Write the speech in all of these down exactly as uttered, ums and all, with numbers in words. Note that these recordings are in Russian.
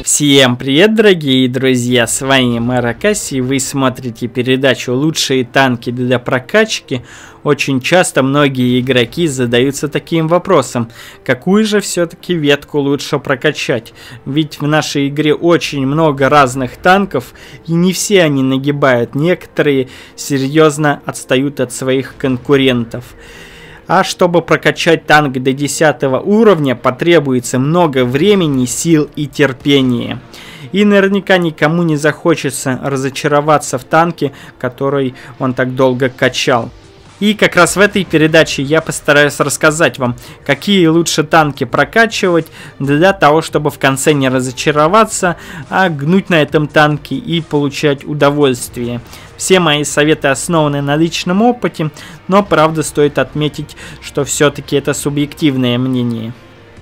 Всем привет, дорогие друзья, с вами Мэр Акаси, и вы смотрите передачу «Лучшие танки для прокачки». Очень часто многие игроки задаются таким вопросом: какую же все-таки ветку лучше прокачать? Ведь в нашей игре очень много разных танков, и не все они нагибают, некоторые серьезно отстают от своих конкурентов. А чтобы прокачать танк до десятого уровня, потребуется много времени, сил и терпения. И наверняка никому не захочется разочароваться в танке, который он так долго качал. И как раз в этой передаче я постараюсь рассказать вам, какие лучше танки прокачивать, для того, чтобы в конце не разочароваться, а гнуть на этом танке и получать удовольствие. Все мои советы основаны на личном опыте, но правда стоит отметить, что все-таки это субъективное мнение.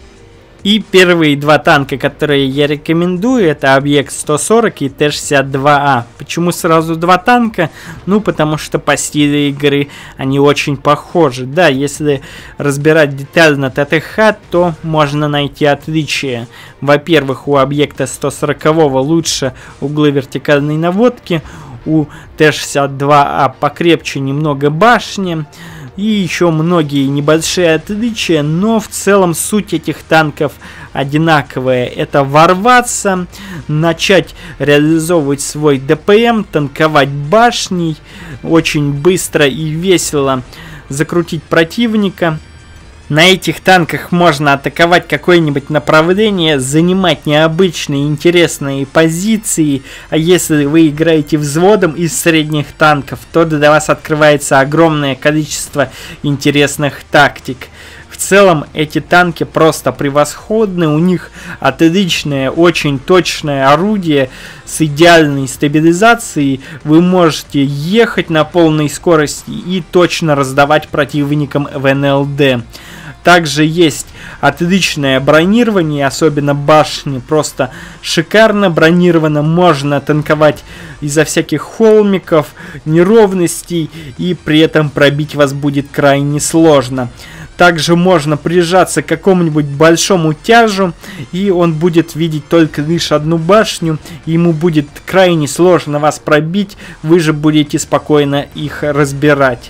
И первые два танка, которые я рекомендую, это Объект сто сорок и Т шестьдесят два А. Почему сразу два танка? Ну, потому что по стилю игры они очень похожи. Да, если разбирать детально Т Т Х, то можно найти отличия. Во-первых, у Объекта сто сорок лучше углы вертикальной наводки, у Т шестьдесят два А покрепче немного башни. И еще многие небольшие отличия, но в целом суть этих танков одинаковая. Это ворваться, начать реализовывать свой Д П М, танковать башней, очень быстро и весело закрутить противника. На этих танках можно атаковать какое-нибудь направление, занимать необычные интересные позиции, а если вы играете взводом из средних танков, то для вас открывается огромное количество интересных тактик. В целом эти танки просто превосходны, у них отличное, очень точное орудие с идеальной стабилизацией, вы можете ехать на полной скорости и точно раздавать противникам в Н Л Д. Также есть отличное бронирование, особенно башни, просто шикарно бронировано, можно танковать из-за всяких холмиков, неровностей, и при этом пробить вас будет крайне сложно. Также можно прижаться к какому-нибудь большому тяжу, и он будет видеть только лишь одну башню, и ему будет крайне сложно вас пробить, вы же будете спокойно их разбирать.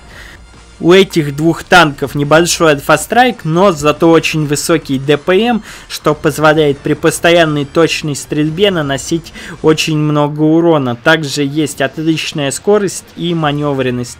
У этих двух танков небольшой альфа-страйк, но зато очень высокий Д П М, что позволяет при постоянной точной стрельбе наносить очень много урона. Также есть отличная скорость и маневренность.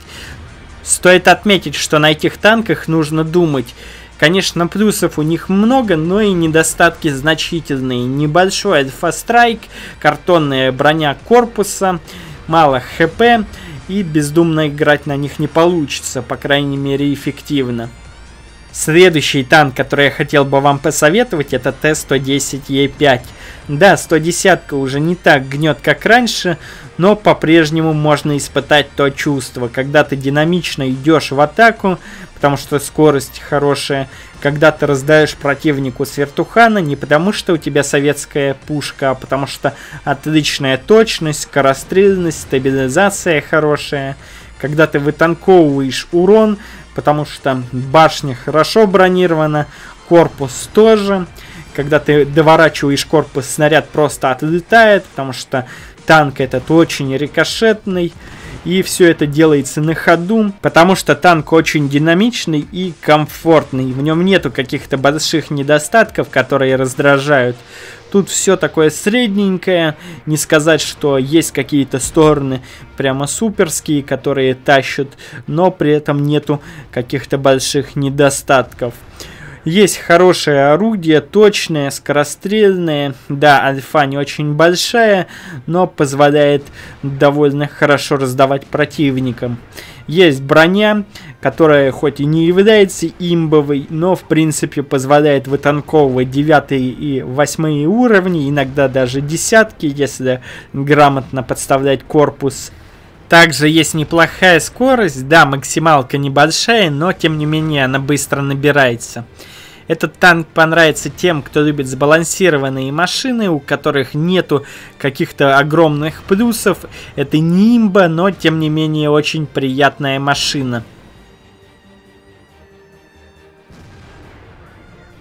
Стоит отметить, что на этих танках нужно думать. Конечно, плюсов у них много, но и недостатки значительные. Небольшой альфа-страйк, картонная броня корпуса, мало Х П. И бездумно играть на них не получится, по крайней мере эффективно. Следующий танк, который я хотел бы вам посоветовать, это Т сто десять Е пять. Да, сто десять уже не так гнет, как раньше, но по-прежнему можно испытать то чувство, когда ты динамично идешь в атаку, потому что скорость хорошая, когда ты раздаешь противнику с вертухана, не потому что у тебя советская пушка, а потому что отличная точность, скорострельность, стабилизация хорошая, когда ты вытанковываешь урон, потому что башня хорошо бронирована, корпус тоже. Когда ты доворачиваешь корпус, снаряд просто отлетает, потому что танк этот очень рикошетный. И все это делается на ходу, потому что танк очень динамичный и комфортный. В нем нету каких-то больших недостатков, которые раздражают. Тут все такое средненькое. Не сказать, что есть какие-то стороны прямо суперские, которые тащат, но при этом нету каких-то больших недостатков. Есть хорошее орудие, точное, скорострельное. Да, альфа не очень большая, но позволяет довольно хорошо раздавать противникам. Есть броня, которая хоть и не является имбовой, но в принципе позволяет вытанковывать девятые и восьмые уровни, иногда даже десятки, если грамотно подставлять корпус. Также есть неплохая скорость, да, максималка небольшая, но тем не менее она быстро набирается. Этот танк понравится тем, кто любит сбалансированные машины, у которых нету каких-то огромных плюсов. Это не имба, но тем не менее очень приятная машина.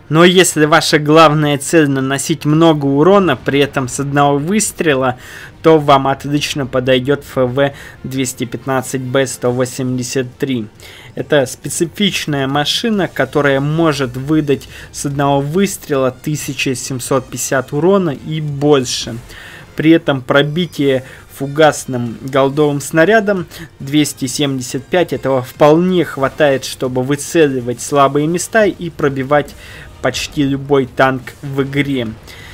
Но если ваша главная цель наносить много урона, при этом с одного выстрела, то вам отлично подойдет эф ви двести пятнадцать бэ сто восемьдесят три. Это специфичная машина, которая может выдать с одного выстрела тысяча семьсот пятьдесят урона и больше. При этом пробитие фугасным голдовым снарядом двести семьдесят пять, этого вполне хватает, чтобы выцеливать слабые места и пробивать почти любой танк в игре.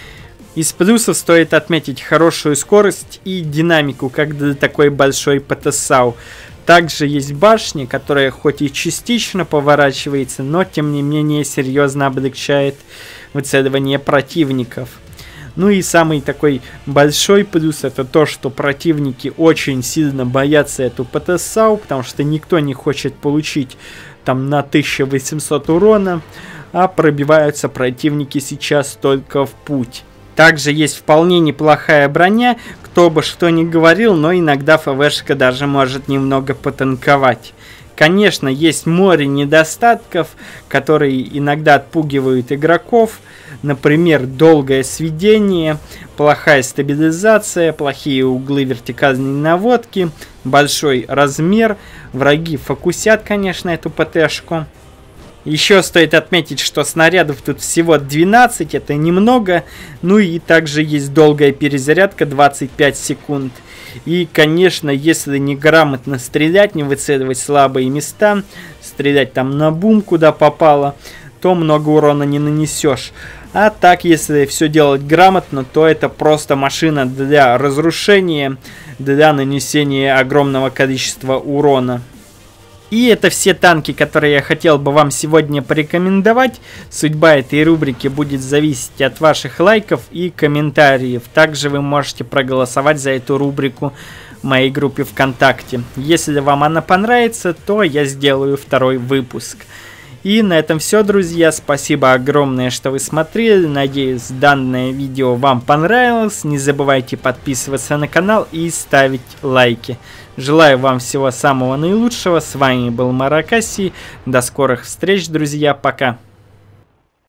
Из плюсов стоит отметить хорошую скорость и динамику, как для такой большой ПТСАУ. Также есть башня, которая хоть и частично поворачивается, но тем не менее серьезно облегчает выцеливание противников. Ну и самый такой большой плюс — это то, что противники очень сильно боятся эту ПТСАУ, потому что никто не хочет получить там на тысячу восемьсот урона, а пробиваются противники сейчас только в путь. Также есть вполне неплохая броня, кто бы что ни говорил, но иногда ФВшка даже может немного потанковать. Конечно, есть море недостатков, которые иногда отпугивают игроков. Например, долгое сведение, плохая стабилизация, плохие углы вертикальной наводки, большой размер. Враги фокусят, конечно, эту ПТшку. Еще стоит отметить, что снарядов тут всего двенадцать, это немного. Ну и также есть долгая перезарядка двадцать пять секунд. И, конечно, если неграмотно стрелять, не выцеливать слабые места, стрелять там на бум, куда попало, то много урона не нанесешь. А так, если все делать грамотно, то это просто машина для разрушения, для нанесения огромного количества урона. И это все танки, которые я хотел бы вам сегодня порекомендовать. Судьба этой рубрики будет зависеть от ваших лайков и комментариев. Также вы можете проголосовать за эту рубрику в моей группе ВКонтакте. Если вам она понравится, то я сделаю второй выпуск. И на этом все, друзья. Спасибо огромное, что вы смотрели. Надеюсь, данное видео вам понравилось. Не забывайте подписываться на канал и ставить лайки. Желаю вам всего самого наилучшего. С вами был Маракаси. До скорых встреч, друзья. Пока.